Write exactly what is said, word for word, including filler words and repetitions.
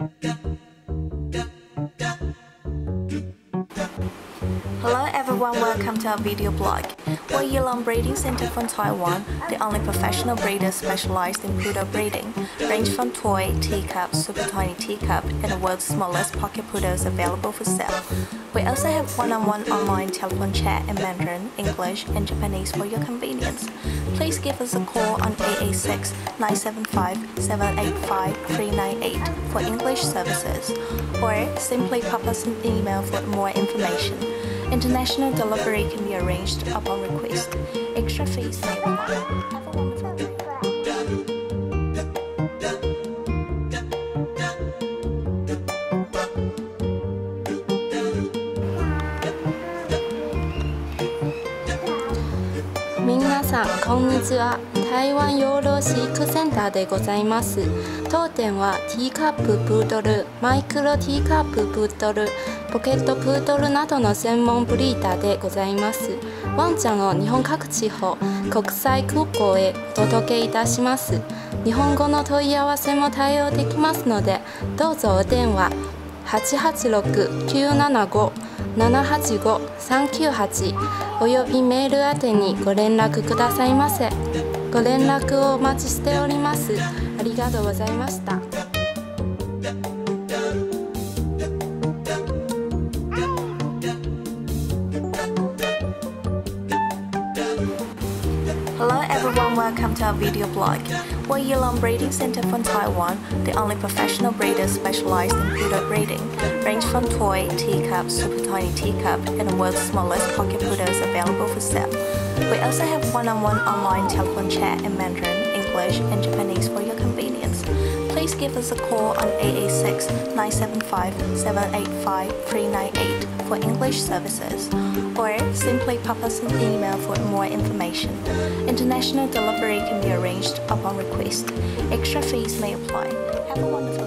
Hello everyone, welcome to our video blog. We're YouLong Breeding Center from Taiwan, the only professional breeder specialized in poodle breeding, range from toy, teacup, super tiny teacup, and the world's smallest pocket poodles available for sale. We also have one-on-one online telephone chat in Mandarin, English, and Japanese for your convenience. Please give us a call on eight eight six, nine seven five, seven eight five, three nine eight for English services, or simply pop us an email for more information. International delivery can be arranged upon request. Extra fees may apply. Have a wonderful day. 皆さんこんにちは。台湾養老飼育センターでございます。当店はティーカッププードル、マイクロティーカッププードル、ポケットプードルなどの専門ブリーダーでございます。ワンちゃんを日本各地方、国際空港へお届けいたします。日本語の問い合わせも対応できますので、どうぞお電話はちはちろく、きゅうななご、ななはちご、さんきゅうはちおよびメール宛てにご連絡くださいませ。ご連絡をお待ちしております。ありがとうございました。 Hello everyone, welcome to our video blog. We're YouLong Breeding Center from Taiwan, the only professional breeder specialized in poodle breeding, range from toy, teacup, super tiny teacup, and the world's smallest pocket poodles available for sale. We also have one-on-one online telephone chat in Mandarin, English, and Japanese for your convenience. Please give us a call on eight eight six, nine seven five, seven eight five, three nine eight for English services, or simply pop us an email for more information. International delivery can be arranged upon request. Extra fees may apply. Have a wonderful day.